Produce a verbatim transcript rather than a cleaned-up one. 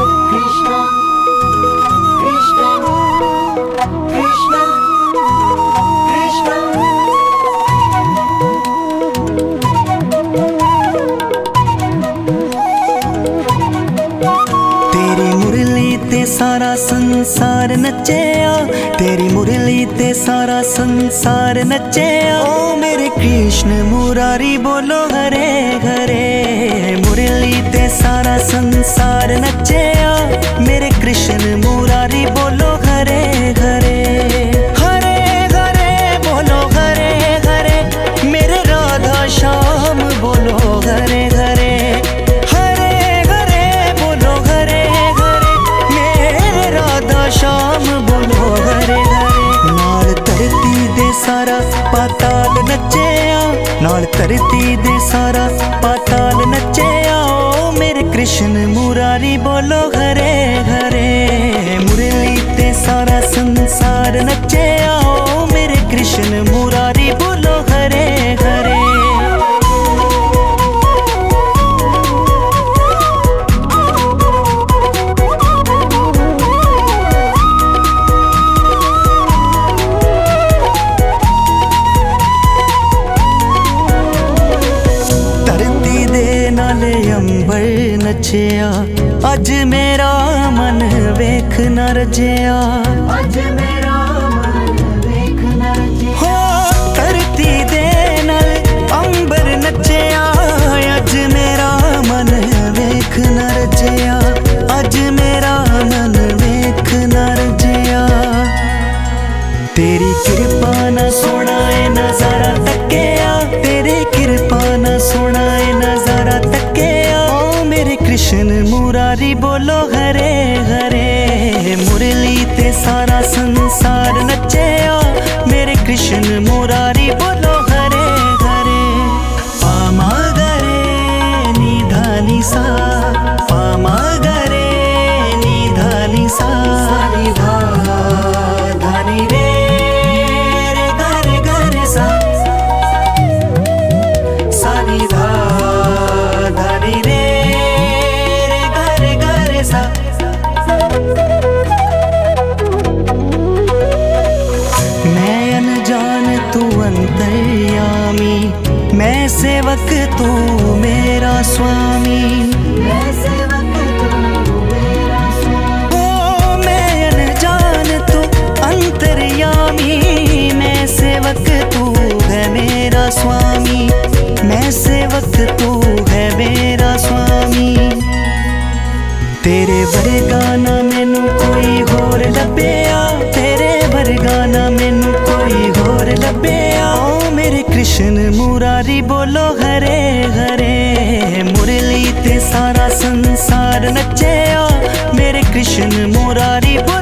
Krishna, Krishna, Krishna, Krishna. तेरी मुरली ते सारा संसार नचेया, तेरी मुरली ते सारा संसार नचेया। ओ मेरे कृष्ण मुरारी बोलो हरे हरे, मुरली ते सारा संसार नचेया। मेरे कृष्ण मुरारी बोलो हरे हरे, हरे हरे बोलो हरे हरे। मेरे राधा श्याम बोलो हरे हरे, शाम बोलो हरे हरे। नाल धरती दे सारा पाताल नचेया, नाल धरती दे सारा पाताल नचेया। ओ मेरे कृष्ण मुरारी बोलो हरे हरे, मुरली ते सारा संसार नचेया। ओ मेरे कृष्ण मुरारी बोलो हरे हरे। अंबर नचेया, अज मेरा मन वेख न रजेया। अज मेरा मन वेख न रजेया। हो धरती दे नाल अंबर नचेया, अज मेरा मन वेख न रजेया। अज मेरा मन वेख न रजेया। तेरी कृपा न सोनाए नजारा तकेया, तेरी कृपा न सोनाए नजारा तकेया। ओ मेरे कृष्ण मुरारी बोलो हरे हरे, मुरली ते सारा संसार नचेया। मेरे कृष्ण मुरारी बोलो हरे हरे। पामा गरे निधा निसा, पामा गरे निधा निसा। निधा धानी रे रे गरे गरे सा, सा निधा धानी रे रे गरे गरे सा। मैं अनजान तू अंतर्यामी, मैं सेवक तू मेरा स्वामी। मैं सेवक तू मेरा स्वामी। ओ मैं अनजान तू अंतर्यामी, मैं सेवक तू है मेरा स्वामी। मैं सेवक तू है मेरा स्वामी। तेरे वर्गा ना मैनू कोई होर लभेया, तेरे वर्गा ना मैनू कोई होर लभेया। ओ मेरे कृष्ण मुरारी बोलो हरे हरे, मुरली ते सारा संसार नचेया। मेरे कृष्ण मुरारी बोलो